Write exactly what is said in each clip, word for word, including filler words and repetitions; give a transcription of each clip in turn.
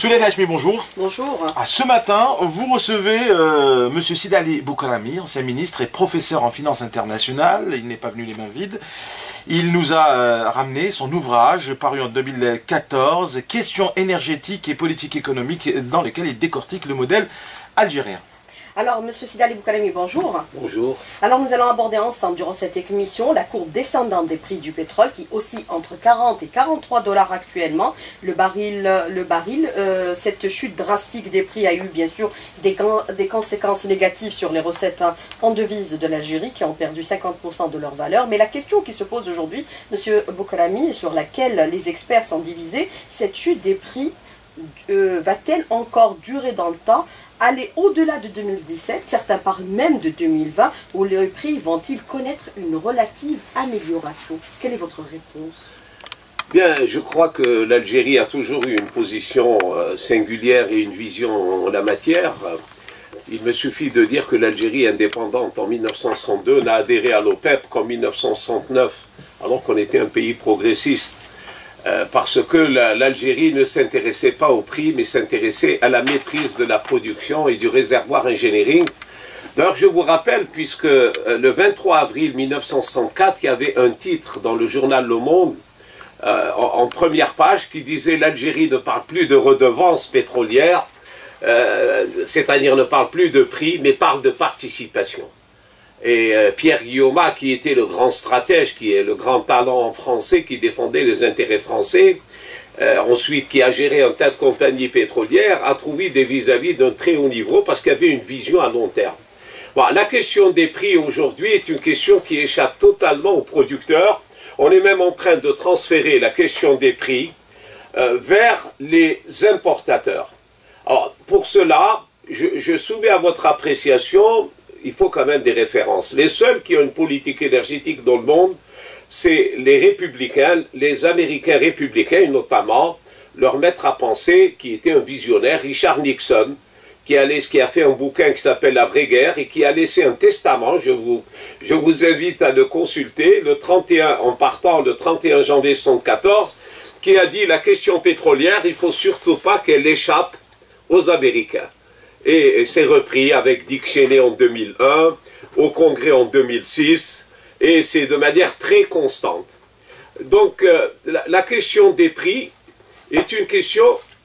Souley Hachmi, bonjour. Bonjour. Ah, ce matin, vous recevez euh, M. Sidali Boukarami, ancien ministre et professeur en finance internationale. Il n'est pas venu les mains vides. Il nous a euh, ramené son ouvrage paru en deux mille quatorze, Questions énergétiques et politiques économiques, dans lequel il décortique le modèle algérien. Alors, M. Sidali Boukarami, bonjour. Bonjour. Alors, nous allons aborder ensemble, durant cette émission, la courbe descendante des prix du pétrole qui oscille entre quarante et quarante-trois dollars actuellement. Le baril, le baril euh, cette chute drastique des prix a eu, bien sûr, des, des conséquences négatives sur les recettes hein, en devises de l'Algérie qui ont perdu cinquante pour cent de leur valeur. Mais la question qui se pose aujourd'hui, M. Boukarami, et sur laquelle les experts sont divisés, cette chute des prix euh, va-t-elle encore durer dans le temps, aller au-delà de deux mille dix-sept, certains parlent même de deux mille vingt, où les prix vont-ils connaître une relative amélioration? Quelle est votre réponse? Bien, je crois que l'Algérie a toujours eu une position singulière et une vision en la matière. Il me suffit de dire que l'Algérie indépendante en mille neuf cent soixante-deux n'a adhéré à l'OPEP qu'en mille neuf cent soixante-neuf, alors qu'on était un pays progressiste. Euh, parce que l'Algérie ne s'intéressait pas au prix, mais s'intéressait à la maîtrise de la production et du réservoir engineering. D'ailleurs, je vous rappelle, puisque euh, le vingt-trois avril mille neuf cent soixante-quatre, il y avait un titre dans le journal Le Monde, euh, en, en première page, qui disait « L'Algérie ne parle plus de redevances pétrolières, euh, c'est-à-dire ne parle plus de prix, mais parle de participation ». Et euh, Pierre Guillaumat, qui était le grand stratège, qui est le grand talent français, qui défendait les intérêts français, euh, ensuite qui a géré un tas de compagnies pétrolières, a trouvé des vis-à-vis d'un très haut niveau parce qu'il y avait une vision à long terme. Bon, la question des prix aujourd'hui est une question qui échappe totalement aux producteurs. On est même en train de transférer la question des prix euh, vers les importateurs. Alors, pour cela, je, je soumets à votre appréciation. Il faut quand même des références. Les seuls qui ont une politique énergétique dans le monde, c'est les républicains, les Américains républicains, notamment leur maître à penser, qui était un visionnaire, Richard Nixon, qui a, qui a fait un bouquin qui s'appelle La vraie guerre et qui a laissé un testament. Je vous, je vous invite à le consulter, le trente et un, en partant le trente et un janvier soixante-quatorze, qui a dit la question pétrolière, il ne faut surtout pas qu'elle échappe aux Américains. Et c'est repris avec Dick Cheney en deux mille un, au Congrès en deux mille six, et c'est de manière très constante. Donc euh, la, la question des prix est une question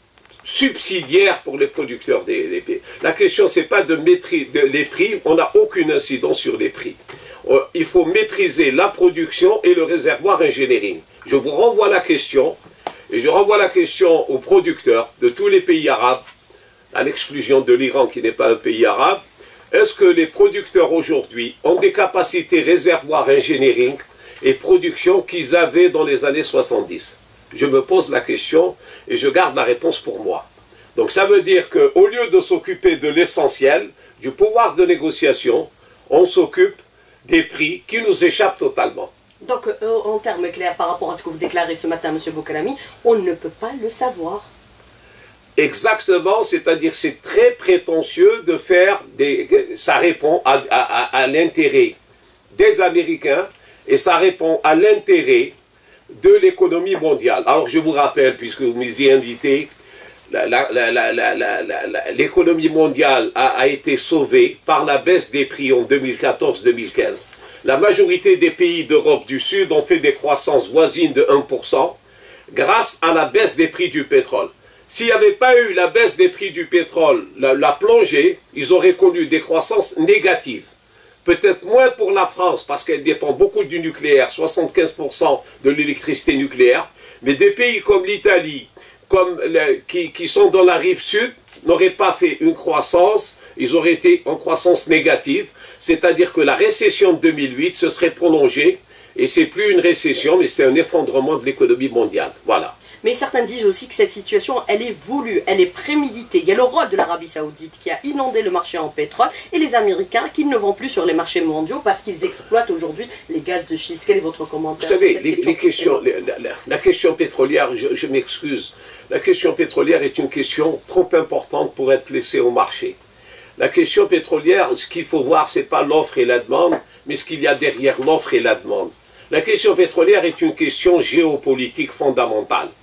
subsidiaire pour les producteurs des, des pays. La question, c'est pas de maîtriser les prix, on n'a aucune incidence sur les prix. Euh, il faut maîtriser la production et le réservoir engineering. Je vous renvoie la question, et je renvoie la question aux producteurs de tous les pays arabes, à l'exclusion de l'Iran qui n'est pas un pays arabe, est-ce que les producteurs aujourd'hui ont des capacités réservoirs engineering et production qu'ils avaient dans les années soixante-dix? Je me pose la question et je garde la réponse pour moi. Donc ça veut dire qu'au lieu de s'occuper de l'essentiel, du pouvoir de négociation, on s'occupe des prix qui nous échappent totalement. Donc euh, en termes clairs par rapport à ce que vous déclarez ce matin, M. Boukarami, on ne peut pas le savoir. Exactement, c'est-à-dire c'est très prétentieux de faire des... Ça répond à, à, à l'intérêt des Américains et ça répond à l'intérêt de l'économie mondiale. Alors je vous rappelle, puisque vous m'y y invitez, l'économie mondiale a, a été sauvée par la baisse des prix en deux mille quatorze deux mille quinze. La majorité des pays d'Europe du Sud ont fait des croissances voisines de un pour cent grâce à la baisse des prix du pétrole. S'il n'y avait pas eu la baisse des prix du pétrole, la, la plongée, ils auraient connu des croissances négatives. Peut-être moins pour la France, parce qu'elle dépend beaucoup du nucléaire, soixante-quinze pour cent de l'électricité nucléaire, mais des pays comme l'Italie, comme les, qui, qui sont dans la rive sud, n'auraient pas fait une croissance, ils auraient été en croissance négative, c'est-à-dire que la récession de deux mille huit se serait prolongée, et c'est plus une récession, mais c'est un effondrement de l'économie mondiale. Voilà. Mais certains disent aussi que cette situation, elle est voulue, elle est préméditée. Il y a le rôle de l'Arabie Saoudite qui a inondé le marché en pétrole et les Américains qui ne vont plus sur les marchés mondiaux parce qu'ils exploitent aujourd'hui les gaz de schiste. Quel est votre commentaire? Vous savez, les, question les questions, la, la, la question pétrolière, je, je m'excuse, la question pétrolière est une question trop importante pour être laissée au marché. La question pétrolière, ce qu'il faut voir, ce n'est pas l'offre et la demande, mais ce qu'il y a derrière l'offre et la demande. La question pétrolière est une question géopolitique fondamentale.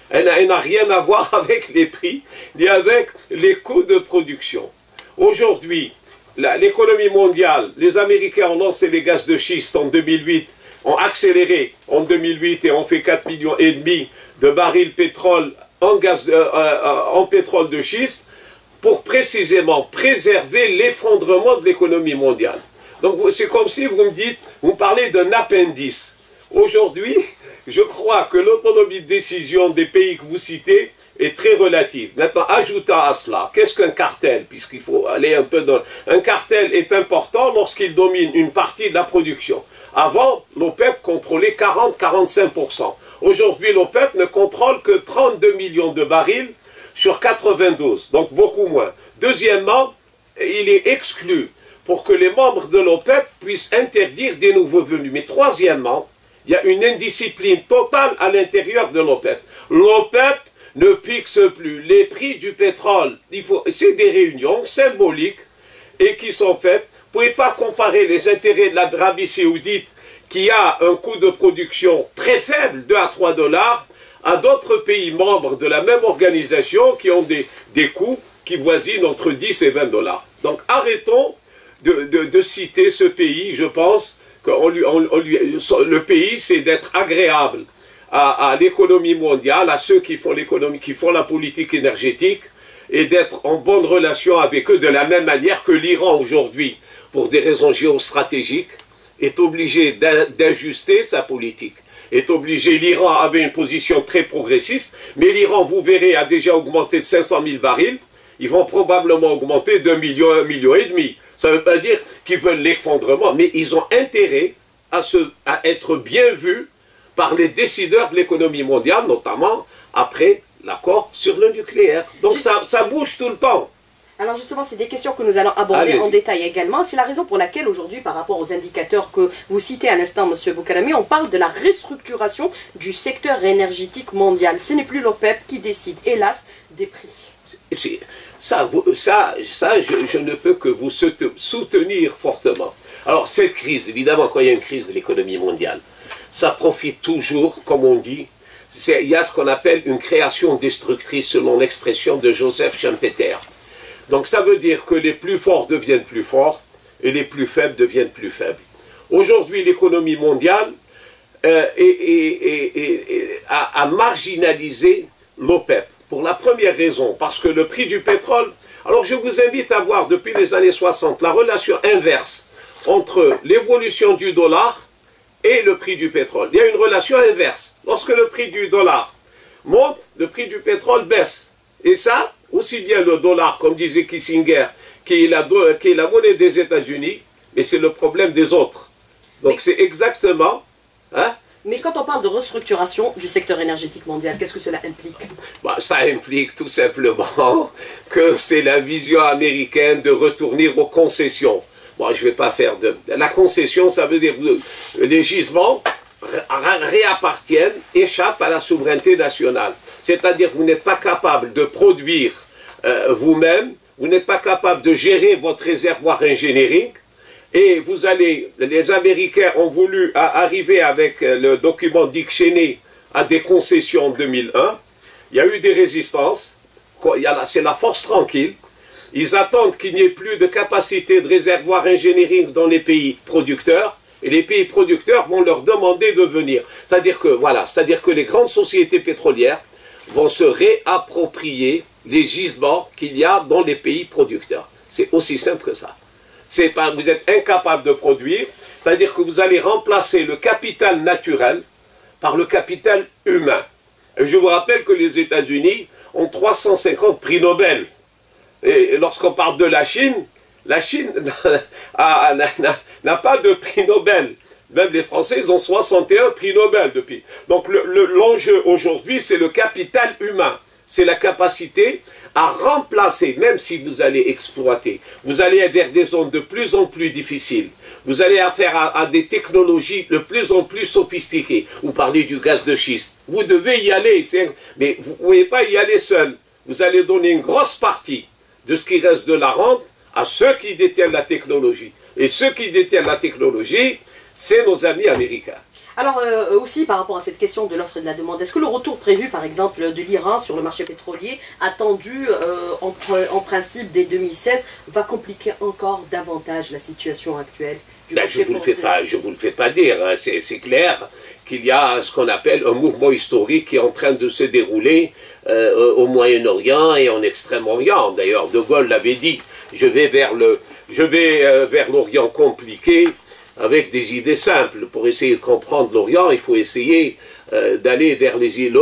Elle n'a rien à voir avec les prix, ni avec les coûts de production. Aujourd'hui, l'économie mondiale, les Américains ont lancé les gaz de schiste en deux mille huit, ont accéléré en deux mille huit et ont fait quatre millions et demi de barils de pétrole en, gaz de, euh, euh, en pétrole de schiste pour précisément préserver l'effondrement de l'économie mondiale. Donc c'est comme si vous me dites, vous me parlez d'un appendice. Aujourd'hui, je crois que l'autonomie de décision des pays que vous citez est très relative. Maintenant, ajoutant à cela, qu'est-ce qu'un cartel? Puisqu'il faut aller un peu dans... Un cartel est important lorsqu'il domine une partie de la production. Avant, l'OPEP contrôlait quarante à quarante-cinq pour cent. Aujourd'hui, l'OPEP ne contrôle que trente-deux millions de barils sur quatre-vingt-douze, donc beaucoup moins. Deuxièmement, il est exclu pour que les membres de l'OPEP puissent interdire des nouveaux venus. Mais troisièmement, il y a une indiscipline totale à l'intérieur de l'OPEP. L'OPEP ne fixe plus les prix du pétrole. C'est des réunions symboliques et qui sont faites. Vous ne pouvez pas comparer les intérêts de l'Arabie Saoudite qui a un coût de production très faible, deux à trois dollars, à d'autres pays membres de la même organisation qui ont des, des coûts qui voisinent entre dix et vingt dollars. Donc arrêtons de, de, de citer ce pays. Je pense que on lui, on, on lui, le pays, c'est d'être agréable à, à l'économie mondiale, à ceux qui font l'économie, qui font la politique énergétique, et d'être en bonne relation avec eux de la même manière que l'Iran aujourd'hui, pour des raisons géostratégiques, est obligé d'ajuster sa politique. Est obligé, l'Iran avait une position très progressiste, mais l'Iran, vous verrez, a déjà augmenté de cinq cent mille barils, ils vont probablement augmenter d'un million, un million et demi. Ça ne veut pas dire qu'ils veulent l'effondrement, mais ils ont intérêt à, se, à être bien vus par les décideurs de l'économie mondiale, notamment après l'accord sur le nucléaire. Donc ça, ça bouge tout le temps. Alors justement, c'est des questions que nous allons aborder en détail également. C'est la raison pour laquelle aujourd'hui, par rapport aux indicateurs que vous citez à l'instant, M. Boukarami, on parle de la restructuration du secteur énergétique mondial. Ce n'est plus l'OPEP qui décide, hélas, des prix. Ça, ça, ça je, je ne peux que vous soutenir fortement. Alors cette crise, évidemment, quand il y a une crise de l'économie mondiale, ça profite toujours, comme on dit, il y a ce qu'on appelle une création destructrice, selon l'expression de Joseph Schumpeter. Donc ça veut dire que les plus forts deviennent plus forts et les plus faibles deviennent plus faibles. Aujourd'hui, l'économie mondiale euh, est, est, est, est, a, a marginalisé l'OPEP. Pour la première raison, parce que le prix du pétrole... Alors je vous invite à voir depuis les années soixante la relation inverse entre l'évolution du dollar et le prix du pétrole. Il y a une relation inverse. Lorsque le prix du dollar monte, le prix du pétrole baisse. Et ça, aussi bien le dollar, comme disait Kissinger, qui est la, qui est la monnaie des États-Unis, mais c'est le problème des autres. Donc c'est exactement... Hein, mais quand on parle de restructuration du secteur énergétique mondial, qu'est-ce que cela implique? Bah, ça implique tout simplement que c'est la vision américaine de retourner aux concessions. Bon, je ne vais pas faire de... La concession, ça veut dire que les gisements réappartiennent, échappent à la souveraineté nationale. C'est-à-dire que vous n'êtes pas capable de produire euh, vous-même, vous n'êtes pas capable de gérer votre réservoir engineering, et vous allez, les Américains ont voulu à, arriver avec le document Dick Cheney à des concessions en deux mille un, il y a eu des résistances, c'est la force tranquille, ils attendent qu'il n'y ait plus de capacité de réservoir engineering dans les pays producteurs, et les pays producteurs vont leur demander de venir. C'est-à-dire que, voilà, c'est-à-dire que les grandes sociétés pétrolières vont se réapproprier les gisements qu'il y a dans les pays producteurs. C'est aussi simple que ça. C'est pas, vous êtes incapable de produire, c'est-à-dire que vous allez remplacer le capital naturel par le capital humain. Et je vous rappelle que les États-Unis ont trois cent cinquante prix Nobel. Et lorsqu'on parle de la Chine, la Chine n'a pas de prix Nobel. Même les Français, ils ont soixante et un prix Nobel depuis. Donc l'enjeu le, le, aujourd'hui, c'est le capital humain. C'est la capacité à remplacer, même si vous allez exploiter, vous allez vers des zones de plus en plus difficiles. Vous allez affaire à, à des technologies de plus en plus sophistiquées. Vous parlez du gaz de schiste. Vous devez y aller, mais vous ne pouvez pas y aller seul. Vous allez donner une grosse partie de ce qui reste de la rente à ceux qui détiennent la technologie. Et ceux qui détiennent la technologie, c'est nos amis américains. Alors euh, aussi par rapport à cette question de l'offre et de la demande, est-ce que le retour prévu par exemple de l'Iran sur le marché pétrolier, attendu euh, en, en principe dès deux mille seize, va compliquer encore davantage la situation actuelle du ben, marché Je ne vous, vous le fais pas dire, hein. C'est clair qu'il y a ce qu'on appelle un mouvement historique qui est en train de se dérouler euh, au Moyen-Orient et en Extrême-Orient. D'ailleurs, De Gaulle l'avait dit, je vais vers le, je vais euh, vers l'Orient compliqué, avec des idées simples. Pour essayer de comprendre l'Orient, il faut essayer euh, d'aller vers les îles.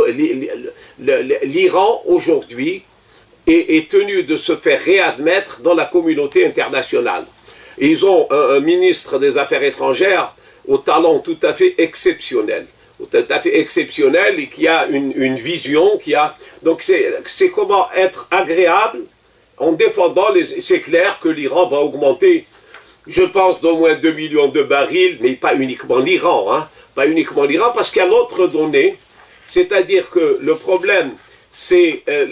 L'Iran, aujourd'hui, est, est tenu de se faire réadmettre dans la communauté internationale. Et ils ont un, un ministre des Affaires étrangères au talent tout à fait exceptionnel. Tout à fait exceptionnel et qui a une, une vision, qui a... Donc c'est comment être agréable en défendant les... C'est clair que l'Iran va augmenter, je pense, d'au moins deux millions de barils, mais pas uniquement l'Iran, hein, pas uniquement l'Iran, parce qu'il y a l'autre donnée, c'est-à-dire que le problème, c'est euh,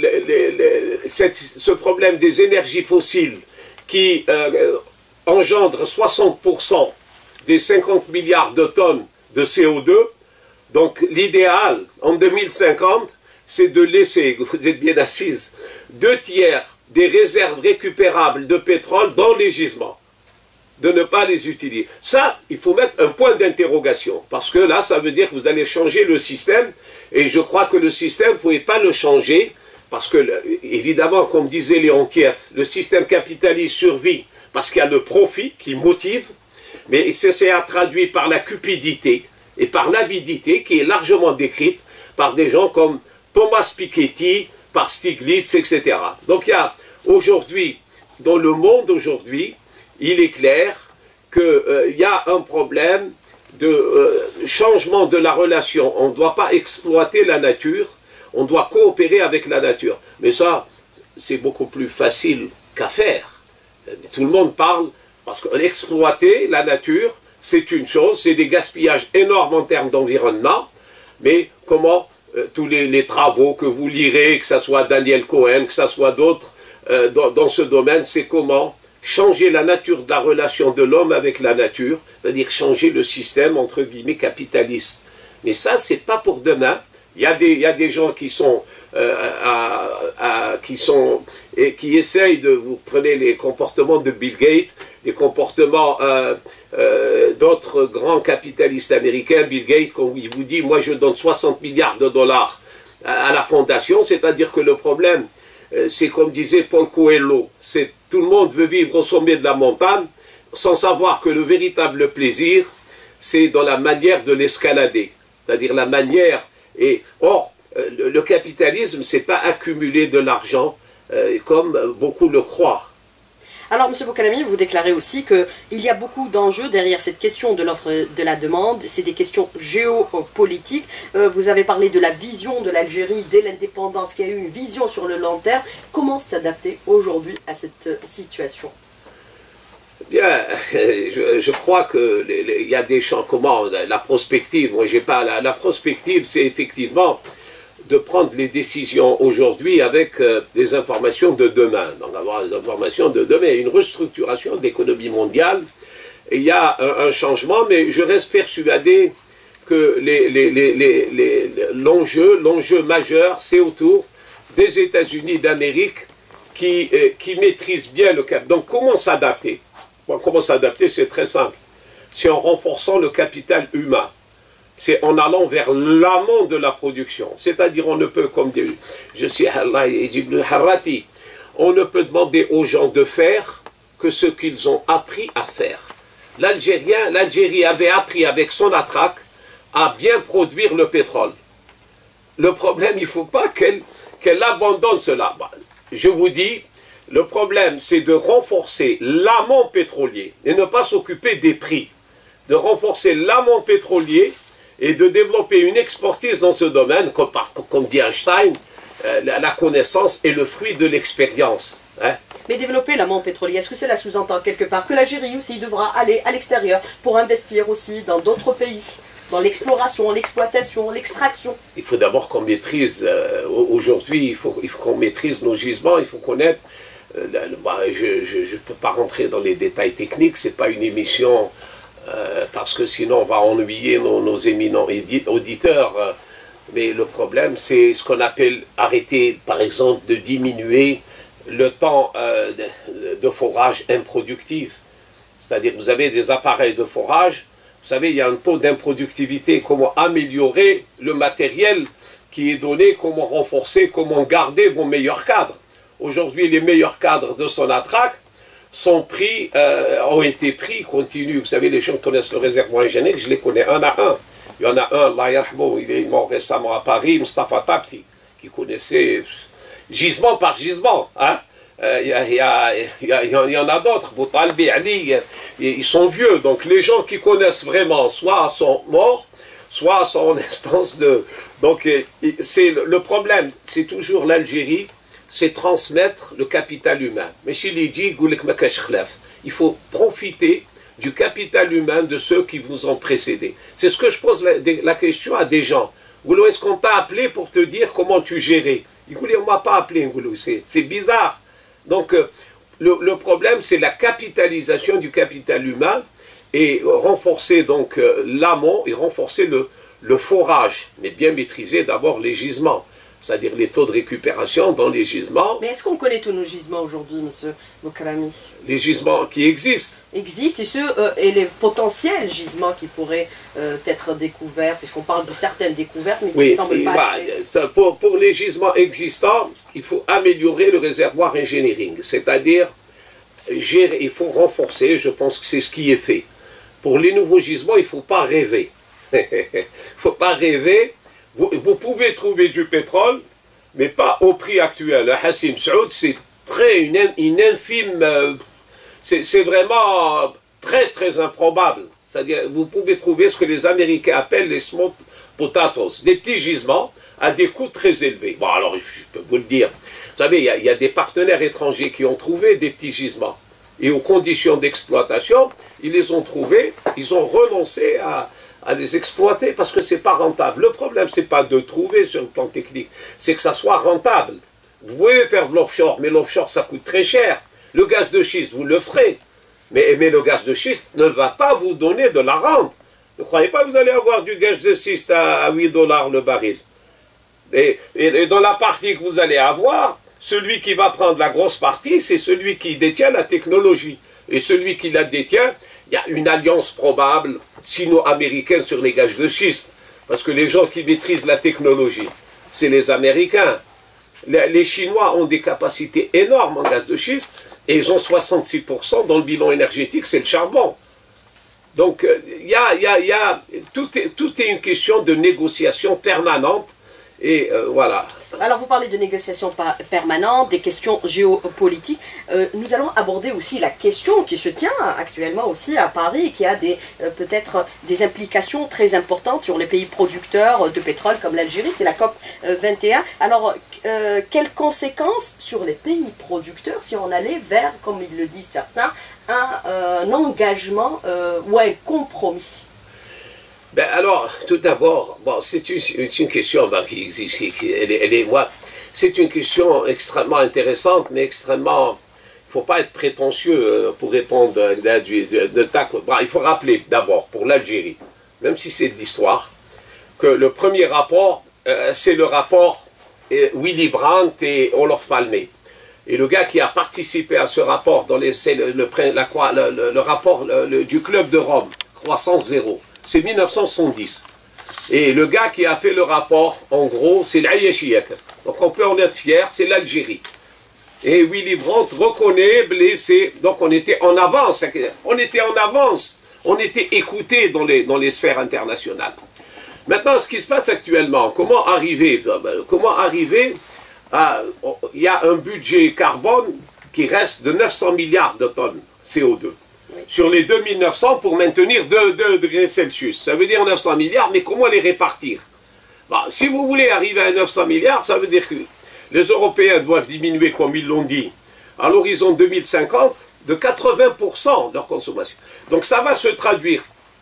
ce problème des énergies fossiles qui euh, engendre soixante pour cent des cinquante milliards de tonnes de C O deux. Donc l'idéal, en deux mille cinquante, c'est de laisser, vous êtes bien assises, deux tiers des réserves récupérables de pétrole dans les gisements, de ne pas les utiliser. Ça, il faut mettre un point d'interrogation, parce que là, ça veut dire que vous allez changer le système, et je crois que le système, vous ne pouvez pas le changer, parce que, évidemment, comme disait Léontiev, le système capitaliste survit parce qu'il y a le profit qui motive, mais c'est traduit par la cupidité et par l'avidité qui est largement décrite par des gens comme Thomas Piketty, par Stiglitz, et cetera. Donc il y a aujourd'hui, dans le monde aujourd'hui, il est clair qu'il euh, y a un problème de euh, changement de la relation. On ne doit pas exploiter la nature, on doit coopérer avec la nature. Mais ça, c'est beaucoup plus facile qu'à faire. Tout le monde parle, parce qu'exploiter la nature, c'est une chose, c'est des gaspillages énormes en termes d'environnement, mais comment euh, tous les, les travaux que vous lirez, que ce soit Daniel Cohen, que ce soit d'autres euh, dans, dans ce domaine, c'est comment changer la nature de la relation de l'homme avec la nature, c'est-à-dire changer le système, entre guillemets, capitaliste. Mais ça, c'est pas pour demain. Il y a des, il y a des gens qui sont, euh, à, à, qui sont, et qui essayent de, vous prenez les comportements de Bill Gates, les comportements euh, euh, d'autres grands capitalistes américains. Bill Gates, quand il vous dit, moi je donne soixante milliards de dollars à, à la fondation, c'est-à-dire que le problème, euh, c'est comme disait Paul Coelho, c'est tout le monde veut vivre au sommet de la montagne, sans savoir que le véritable plaisir, c'est dans la manière de l'escalader, c'est-à-dire la manière. Et or, le, le capitalisme, c'est pas accumuler de l'argent euh, comme beaucoup le croient. Alors, M. Boukalami, vous déclarez aussi qu'il y a beaucoup d'enjeux derrière cette question de l'offre et de la demande. C'est des questions géopolitiques. Euh, vous avez parlé de la vision de l'Algérie dès l'indépendance, qu'il y a eu une vision sur le long terme. Comment s'adapter aujourd'hui à cette situation ? Bien, je, je crois qu'il y a des champs, comment, la prospective, moi j'ai pas, la, la prospective c'est effectivement de prendre les décisions aujourd'hui avec euh, les informations de demain, donc avoir les informations de demain, une restructuration de l'économie mondiale, et il y a un, un changement, mais je reste persuadé que les, les, les, les, les, l'enjeu, l'enjeu majeur, c'est autour des États-Unis d'Amérique qui, euh, qui maîtrisent bien le cap. Donc comment s'adapter ? Bon, comment s'adapter, c'est très simple. C'est en renforçant le capital humain. C'est en allant vers l'amont de la production. C'est-à-dire, on ne peut, comme dit, je suis Harati, on ne peut demander aux gens de faire que ce qu'ils ont appris à faire. L'Algérien, l'Algérie avait appris avec son attraque à bien produire le pétrole. Le problème, il ne faut pas qu'elle qu'elle abandonne cela. Je vous dis, le problème, c'est de renforcer l'amont pétrolier et ne pas s'occuper des prix. De renforcer l'amont pétrolier et de développer une expertise dans ce domaine, comme, comme dit Einstein, euh, la, la connaissance est le fruit de l'expérience. Hein? Mais développer l'amont pétrolier, est-ce que cela sous-entend quelque part que l'Algérie aussi devra aller à l'extérieur pour investir aussi dans d'autres pays, dans l'exploration, l'exploitation, l'extraction? Il faut d'abord qu'on maîtrise, euh, aujourd'hui, il faut, il faut qu'on maîtrise nos gisements, il faut connaître. Euh, bah, je ne peux pas rentrer dans les détails techniques, ce n'est pas une émission euh, parce que sinon on va ennuyer nos, nos éminents auditeurs. Euh, mais le problème, c'est ce qu'on appelle arrêter, par exemple, de diminuer le temps euh, de, de forage improductif. C'est-à-dire que vous avez des appareils de forage, vous savez, il y a un taux d'improductivité, comment améliorer le matériel qui est donné, comment renforcer, comment garder vos meilleurs cadres. Aujourd'hui, les meilleurs cadres de Sonatrach sont pris, euh, ont été pris, continuent. Vous savez, les gens connaissent le réservoir générique, je les connais un à un. Il y en a un, Allah yarhamou, il est mort récemment à Paris, Mustafa Tabti, qui connaissait gisement par gisement. Hein? Euh, il, y a, il, y a, il, y a, il y en a d'autres, Boutalbi, Ali, ils sont vieux. Donc les gens qui connaissent vraiment, soit sont morts, soit sont en instance de... Donc c'est le problème, c'est toujours l'Algérie, c'est transmettre le capital humain. Mais chez les dit, il faut profiter du capital humain de ceux qui vous ont précédé. C'est ce que je pose la, la question à des gens. Est-ce qu'on t'a appelé pour te dire comment tu gérais? On ne m'a pas appelé, c'est bizarre. Donc le, le problème, c'est la capitalisation du capital humain et renforcer donc l'amont et renforcer le, le forage, mais bien maîtriser d'abord les gisements, c'est-à-dire les taux de récupération dans les gisements. Mais est-ce qu'on connaît tous nos gisements aujourd'hui, monsieur Boukrami? Les gisements qui existent. Existent, et, ceux, euh, et les potentiels gisements qui pourraient euh, être découverts, puisqu'on parle de certaines découvertes, mais qui oui, ne semblent pas bah, être... ça, pour, pour les gisements existants, il faut améliorer le réservoir engineering, c'est-à-dire, il faut renforcer, je pense que c'est ce qui est fait. Pour les nouveaux gisements, il ne faut pas rêver. Il ne faut pas rêver. Vous, vous pouvez trouver du pétrole, mais pas au prix actuel. Le Hassim Saoud, c'est très une, une infime, euh, c'est vraiment très très improbable. C'est-à-dire, vous pouvez trouver ce que les Américains appellent les small potatoes, des petits gisements à des coûts très élevés. Bon, alors, je peux vous le dire. Vous savez, il y a, il y a des partenaires étrangers qui ont trouvé des petits gisements. Et aux conditions d'exploitation, ils les ont trouvés, ils ont renoncé à... à les exploiter parce que ce n'est pas rentable. Le problème, ce n'est pas de trouver sur le plan technique, c'est que ça soit rentable. Vous pouvez faire de l'offshore, mais l'offshore, ça coûte très cher. Le gaz de schiste, vous le ferez. Mais, mais le gaz de schiste ne va pas vous donner de la rente. Ne croyez pas que vous allez avoir du gaz de schiste à, à huit dollars le baril. Et, et, et dans la partie que vous allez avoir, celui qui va prendre la grosse partie, c'est celui qui détient la technologie. Et celui qui la détient, il y a une alliance probable sino-américaine sur les gaz de schiste. Parce que les gens qui maîtrisent la technologie, c'est les Américains. Les, les Chinois ont des capacités énormes en gaz de schiste et ils ont soixante-six pour cent dans le bilan énergétique, c'est le charbon. Donc, il y a, y a, y a, tout, est, tout est une question de négociation permanente. Et euh, voilà. Alors vous parlez de négociations permanentes, des questions géopolitiques. Euh, nous allons aborder aussi la question qui se tient actuellement aussi à Paris, qui a des euh, peut-être des implications très importantes sur les pays producteurs de pétrole comme l'Algérie, c'est la COP vingt et un. Alors euh, quelles conséquences sur les pays producteurs si on allait vers, comme ils le disent certains, un, euh, un engagement euh, ou un compromis? Ben alors, tout d'abord, bon, c'est une, une question ben, qui existe, qui, elle est, elle est, moi, c'est une question extrêmement intéressante, mais extrêmement, il ne faut pas être prétentieux pour répondre de, de, de, de tac. Bon, il faut rappeler d'abord, pour l'Algérie, même si c'est de l'histoire, que le premier rapport, euh, c'est le rapport euh, Willy Brandt et Olof Palme. Et le gars qui a participé à ce rapport, dans les, le, le, la, le, le, le rapport le, du Club de Rome, croissance zéro. C'est mille neuf cent soixante-dix. Et le gars qui a fait le rapport, en gros, c'est l'Aïechiek. Donc on peut en être fier, c'est l'Algérie. Et Willy Brandt reconnaît, blessé, donc on était en avance. On était en avance. On était écoutés dans les, dans les sphères internationales. Maintenant, ce qui se passe actuellement, comment arriver, comment arriver à... Il y a un budget carbone qui reste de neuf cents milliards de tonnes C O deux. Sur les deux mille neuf cents pour maintenir deux degrés Celsius. Ça veut dire neuf cents milliards, mais comment les répartir? Bon, si vous voulez arriver à neuf cents milliards, ça veut dire que les Européens doivent diminuer, comme ils l'ont dit, à l'horizon deux mille cinquante, de quatre-vingts pour cent leur consommation. Donc ça va se traduire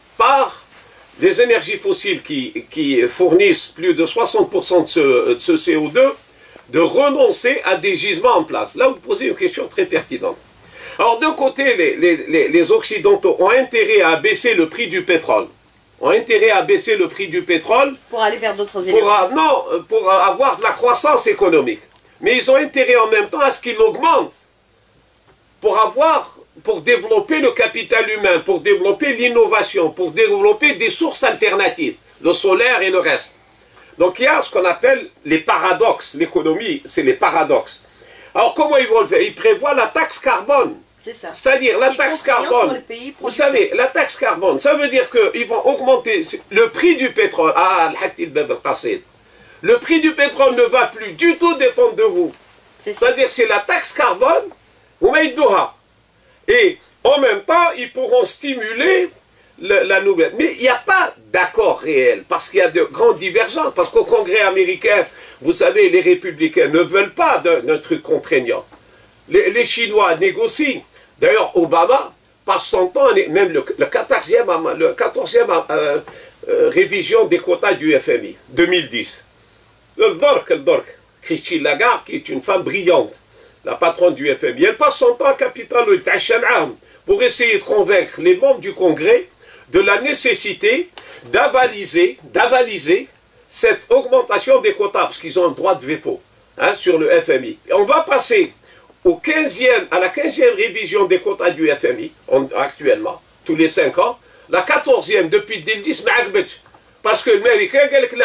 par les énergies fossiles qui, qui fournissent plus de soixante pour cent de ce, de ce C O deux, de renoncer à des gisements en place. Là, vous posez une question très pertinente. Alors d'un côté, les, les, les, les Occidentaux ont intérêt à baisser le prix du pétrole. Ont intérêt à baisser le prix du pétrole. Pour aller vers d'autres éléments. Pour, non, pour avoir de la croissance économique. Mais ils ont intérêt en même temps à ce qu'il augmente. Pour avoir, pour développer le capital humain, pour développer l'innovation, pour développer des sources alternatives, le solaire et le reste. Donc il y a ce qu'on appelle les paradoxes. L'économie, c'est les paradoxes. Alors comment ils vont le faire? Ils prévoient la taxe carbone. C'est ça. C'est-à-dire la taxe carbone. Vous savez, la taxe carbone, ça veut dire qu'ils vont augmenter le prix du pétrole. Ah, le prix du pétrole ne va plus du tout dépendre de vous. C'est-à-dire c'est la taxe carbone, et en même temps, ils pourront stimuler le, la nouvelle. Mais il n'y a pas d'accord réel, parce qu'il y a de grandes divergences. Parce qu'au Congrès américain, vous savez, les républicains ne veulent pas d'un truc contraignant. Les, les Chinois négocient. D'ailleurs, Obama passe son temps, même le, le quatorzième, le quatorzième euh, euh, révision des quotas du F M I, deux mille dix. Le Dork, le Dork, Christine Lagarde, qui est une femme brillante, la patronne du F M I, elle passe son temps à Capitole pour essayer de convaincre les membres du Congrès de la nécessité d'avaliser, d'avaliser cette augmentation des quotas, parce qu'ils ont un droit de veto hein, sur le F M I. Et on va passer au quinzième, à la quinzième révision des quotas du F M I, on, actuellement, tous les cinq ans, la quatorzième depuis deux mille dix, parce que l'Américain,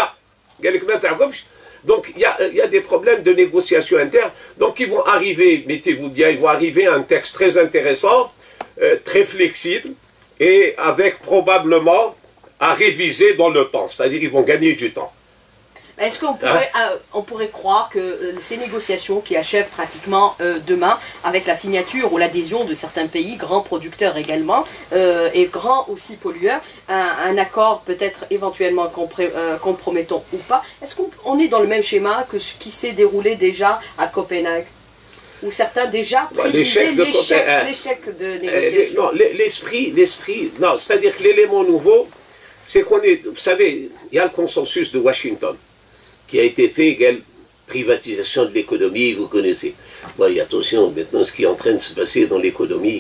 donc il y, a, il y a des problèmes de négociation interne, donc ils vont arriver, mettez-vous bien, ils vont arriver à un texte très intéressant, euh, très flexible, et avec probablement à réviser dans le temps, c'est-à-dire ils vont gagner du temps. Est-ce qu'on pourrait, hein? euh, on pourrait croire que euh, ces négociations qui achèvent pratiquement euh, demain, avec la signature ou l'adhésion de certains pays, grands producteurs également, euh, et grands aussi pollueurs, un, un accord peut-être éventuellement euh, compromettant ou pas, est-ce qu'on est dans le même schéma que ce qui s'est déroulé déjà à Copenhague, où certains déjà prédisaient l'échec de, de négociation? Non, l'esprit, l'esprit, non, c'est-à-dire que l'élément nouveau, c'est qu'on est, vous savez, il y a le consensus de Washington, qui a été fait, égale privatisation de l'économie, vous connaissez. Bon, et attention, maintenant, ce qui est en train de se passer dans l'économie,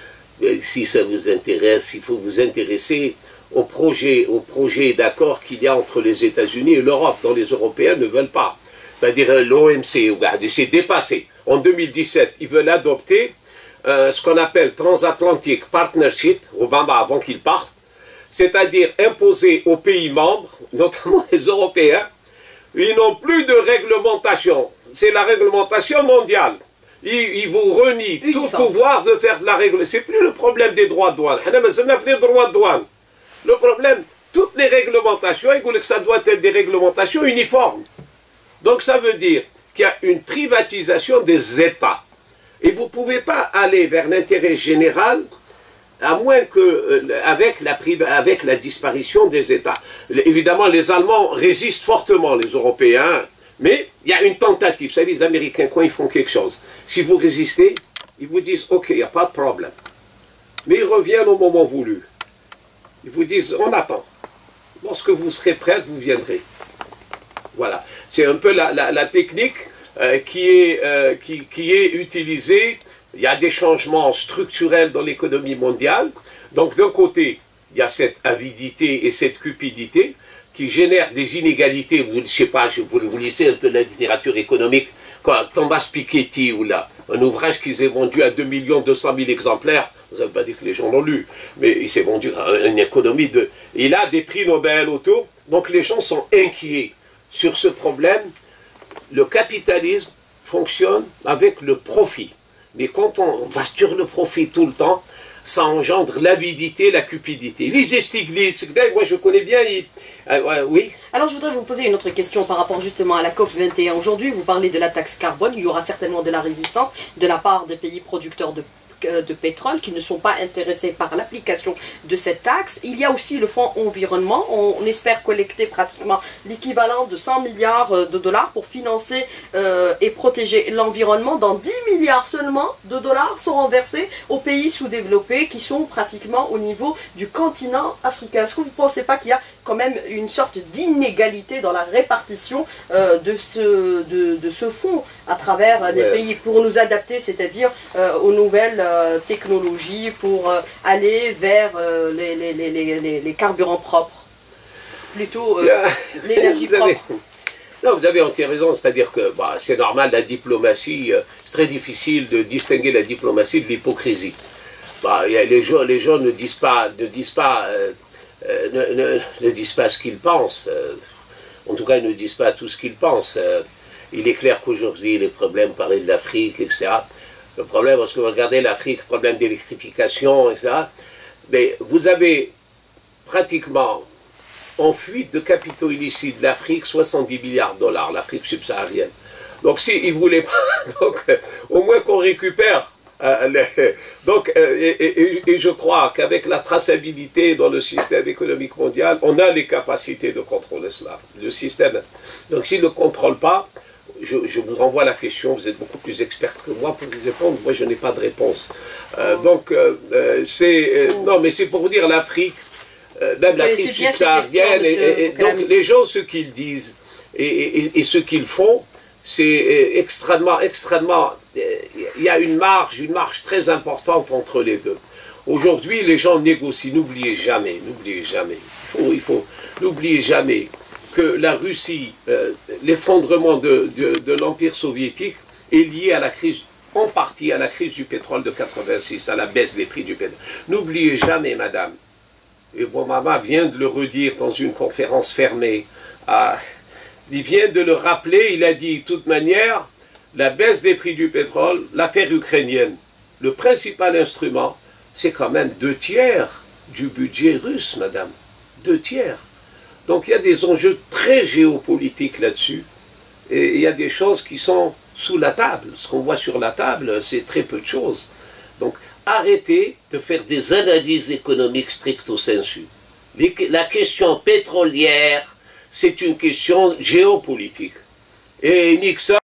si ça vous intéresse, il faut vous intéresser au projet, au projet d'accord qu'il y a entre les États-Unis et l'Europe, dont les Européens ne veulent pas. C'est-à-dire l'O M C, c'est dépassé. En deux mille dix-sept, ils veulent adopter euh, ce qu'on appelle Transatlantic Partnership, Obama avant qu'il parte, c'est-à-dire imposer aux pays membres, notamment les Européens, ils n'ont plus de réglementation. C'est la réglementation mondiale. Ils, ils vous renient tout le pouvoir de faire de la réglementation. C'est plus le problème des droits de douane. Les droits de douane. Le problème, toutes les réglementations, ils disent que ça doit être des réglementations uniformes. Donc ça veut dire qu'il y a une privatisation des États. Et vous ne pouvez pas aller vers l'intérêt général à moins que euh, avec, la, avec la disparition des États. Évidemment, les Allemands résistent fortement, les Européens, mais il y a une tentative. Vous savez, les Américains, quand ils font quelque chose, si vous résistez, ils vous disent « Ok, il n'y a pas de problème ». Mais ils reviennent au moment voulu. Ils vous disent « On attend. Lorsque vous serez prêts, vous viendrez ». Voilà. C'est un peu la, la, la technique euh, qui, est, euh, qui, qui est utilisée. Il y a des changements structurels dans l'économie mondiale. Donc d'un côté, il y a cette avidité et cette cupidité qui génèrent des inégalités. Vous, je ne sais pas, vous, vous lisez un peu la littérature économique, quand Thomas Piketty, ou là, un ouvrage qui s'est vendu à deux millions deux cent mille exemplaires, vous n'avez pas dit que les gens l'ont lu, mais il s'est vendu à une économie de... Il a des prix Nobel autour, donc les gens sont inquiets sur ce problème. Le capitalisme fonctionne avec le profit. Mais quand on va sur le profit tout le temps, ça engendre l'avidité, la cupidité. Lise Stiglitz, moi je connais bien, il... euh, ouais, oui. Alors je voudrais vous poser une autre question par rapport justement à la COP vingt et un. Aujourd'hui, vous parlez de la taxe carbone, il y aura certainement de la résistance de la part des pays producteurs de de pétrole qui ne sont pas intéressés par l'application de cette taxe. Il y a aussi le fonds environnement. On espère collecter pratiquement l'équivalent de cent milliards de dollars pour financer euh, et protéger l'environnement. Dans dix milliards seulement de dollars seront versés aux pays sous-développés qui sont pratiquement au niveau du continent africain. Est-ce que vous ne pensez pas qu'il y a quand même une sorte d'inégalité dans la répartition euh, de, ce, de, de ce fonds à travers les ouais. pays pour nous adapter, c'est-à-dire euh, aux nouvelles euh, technologies pour euh, aller vers euh, les, les, les, les, les carburants propres, plutôt euh, l'énergie propre. Avez... Non, vous avez entièrement raison, c'est-à-dire que bah, c'est normal, la diplomatie, euh, c'est très difficile de distinguer la diplomatie de l'hypocrisie. Bah, y a, les, gens, les gens ne disent pas, ne disent pas, euh, euh, ne, ne, ne disent pas ce qu'ils pensent. Euh, en tout cas, ils ne disent pas tout ce qu'ils pensent. Euh, il est clair qu'aujourd'hui, les problèmes, parler de l'Afrique, et cetera. Le problème, parce que vous regardez l'Afrique, problème d'électrification, et cetera. Mais vous avez pratiquement en fuite de capitaux illicites de l'Afrique soixante-dix milliards de dollars, l'Afrique subsaharienne. Donc s'ils ne voulaient pas, donc, euh, au moins qu'on récupère. Euh, les, donc, euh, et, et, et je crois qu'avec la traçabilité dans le système économique mondial, on a les capacités de contrôler cela. Le système. Donc s'il ne le contrôle pas, je, je vous renvoie la question, vous êtes beaucoup plus experte que moi pour vous répondre, moi je n'ai pas de réponse. Euh, donc euh, euh, c'est... Euh, non mais c'est pour vous dire l'Afrique, euh, même l'Afrique subsaharienne, et, et, et donc les gens ce qu'ils disent et, et, et ce qu'ils font, c'est extrêmement, extrêmement... Il y a une marge, une marge très importante entre les deux. Aujourd'hui, les gens négocient. N'oubliez jamais, n'oubliez jamais. Il faut, il faut, n'oubliez jamais que la Russie, euh, l'effondrement de, de, de l'Empire soviétique est lié à la crise, en partie à la crise du pétrole de quatre-vingt-six, à la baisse des prix du pétrole. N'oubliez jamais, madame, et Obama vient de le redire dans une conférence fermée, à, il vient de le rappeler, il a dit, de toute manière, la baisse des prix du pétrole, l'affaire ukrainienne, le principal instrument, c'est quand même deux tiers du budget russe, madame. Deux tiers. Donc il y a des enjeux très géopolitiques là-dessus. Et il y a des choses qui sont sous la table. Ce qu'on voit sur la table, c'est très peu de choses. Donc arrêtez de faire des analyses économiques stricto sensu. La question pétrolière, c'est une question géopolitique. Et Nixon,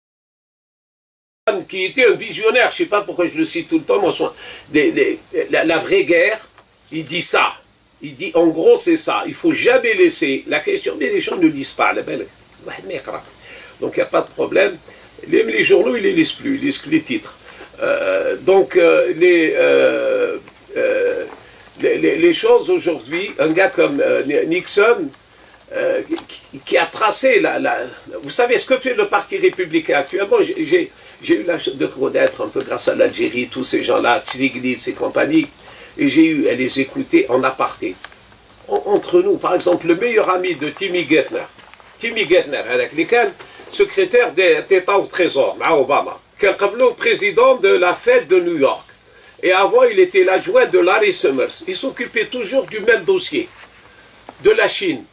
qui était un visionnaire, je ne sais pas pourquoi je le cite tout le temps, moi, son, des, des, la, la vraie guerre, il dit ça. Il dit, en gros, c'est ça. Il ne faut jamais laisser la question, mais les gens ne lisent pas. Donc, il n'y a pas de problème. Les, les journaux, ils ne les lisent plus, ils lisent que les titres. Euh, donc, euh, les, euh, euh, les, les, les choses aujourd'hui, un gars comme euh, Nixon, Euh, qui, qui a tracé la, la... Vous savez ce que fait le Parti républicain actuellement? J'ai eu la chance de connaître un peu grâce à l'Algérie, tous ces gens-là, Tsiliglis et compagnie, et j'ai eu à les écouter en aparté. En, entre nous, par exemple, le meilleur ami de Timmy Geithner, Timmy Geithner, avec lesquels, secrétaire d'État au Trésor, à Obama, qui est le président de la Fed de New York. Et avant, il était l'adjoint de Larry Summers. Il s'occupait toujours du même dossier, de la Chine.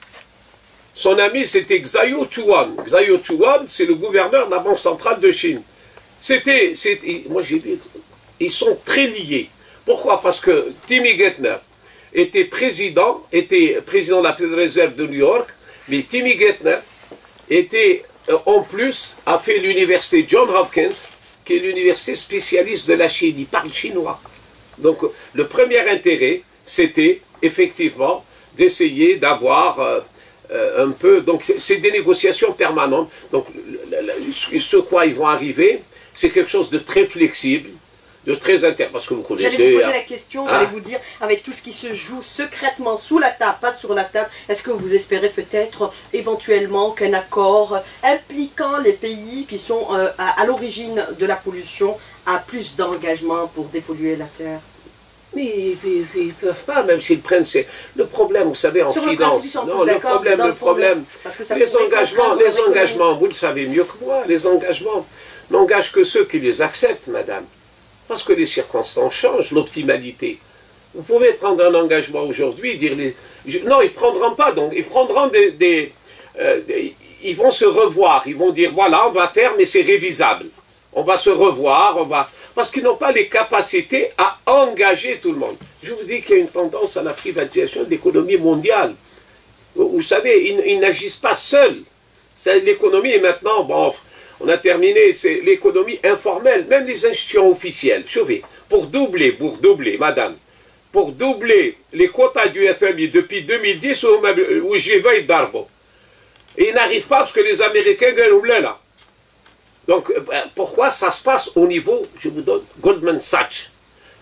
Son ami, c'était Xiao Chuan. Xiao Chuan, c'est le gouverneur de la Banque centrale de Chine. C'était, moi j'ai dit, ils sont très liés. Pourquoi? Parce que Timmy Geithner était président, était président de la Fédérale Réserve de New York, mais Timmy Geithner était, en plus, a fait l'université Johns Hopkins, qui est l'université spécialiste de la Chine. Il parle chinois. Donc, le premier intérêt, c'était effectivement d'essayer d'avoir euh, Euh, un peu, donc c'est des négociations permanentes. Donc ce quoi ils vont arriver, c'est quelque chose de très flexible, de très intéressant, parce que vous connaissez... J'allais vous poser la question, hein? J'allais vous dire, avec tout ce qui se joue secrètement sous la table, pas sur la table, est-ce que vous espérez peut-être éventuellement qu'un accord impliquant les pays qui sont euh, à, à l'origine de la pollution a plus d'engagement pour dépolluer la Terre? Mais ils ne peuvent pas, même s'ils prennent... Le problème, vous savez, en Sur finance... le, non, le problème, le problème... Parce que ça les engagements, les engagements, vous le savez mieux que moi, les engagements n'engagent que ceux qui les acceptent, madame. Parce que les circonstances changent, l'optimalité. Vous pouvez prendre un engagement aujourd'hui, dire... Les, je, non, ils ne prendront pas, donc. Ils prendront des... des, euh, des ils vont se revoir, ils vont dire, voilà, on va faire, mais c'est révisable. On va se revoir, on va... Parce qu'ils n'ont pas les capacités à engager tout le monde. Je vous dis qu'il y a une tendance à la privatisation de l'économie mondiale. Vous savez, ils, ils n'agissent pas seuls. L'économie est maintenant, bon, on a terminé, c'est l'économie informelle, même les institutions officielles. Chauvet, pour doubler, pour doubler, madame, pour doubler les quotas du F M I depuis deux mille dix, où j'y vais d'Arbo. Et ils n'arrivent pas parce que les Américains gagnent là. Donc, pourquoi ça se passe au niveau, je vous donne, Goldman Sachs.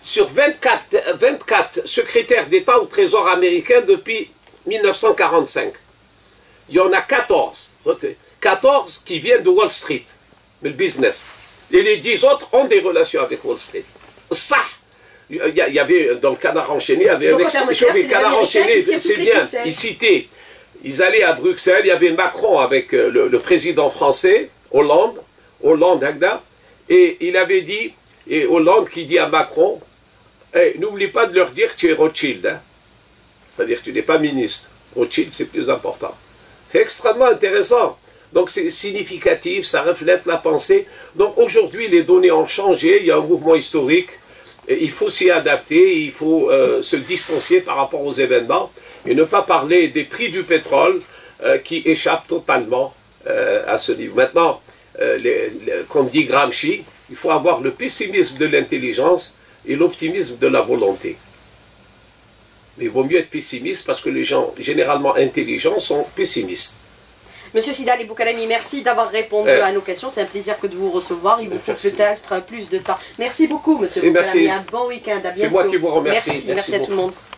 sur vingt-quatre, vingt-quatre secrétaires d'État au Trésor américain depuis mille neuf cent quarante-cinq. Il y en a quatorze. quatorze qui viennent de Wall Street, mais le business. Et les dix autres ont des relations avec Wall Street. Ça, il y, y avait dans le Canard enchaîné, il y avait donc, un ex le Canard enchaîné, c'est bien, ils citaient, ils allaient à Bruxelles, il y avait Macron avec le, le président français, Hollande, Hollande, Agda, et il avait dit, et Hollande qui dit à Macron, hey, n'oublie pas de leur dire que tu es Rothschild, hein. C'est-à-dire que tu n'es pas ministre. Rothschild, c'est plus important. C'est extrêmement intéressant. Donc c'est significatif, ça reflète la pensée. Donc aujourd'hui, les données ont changé, il y a un mouvement historique, et il faut s'y adapter, il faut euh, se distancier par rapport aux événements, et ne pas parler des prix du pétrole euh, qui échappent totalement euh, à ce niveau. Maintenant, euh, les, les, comme dit Gramsci, il faut avoir le pessimisme de l'intelligence et l'optimisme de la volonté. Mais il vaut mieux être pessimiste parce que les gens généralement intelligents sont pessimistes. Monsieur Sidali Boukalami, merci d'avoir répondu euh, à nos questions. C'est un plaisir que de vous recevoir. Il vous faut peut-être plus de temps. Merci beaucoup, monsieur Boukalami. Un bon week-end. À bientôt. C'est moi qui vous remercie. Merci, merci, merci à tout le monde.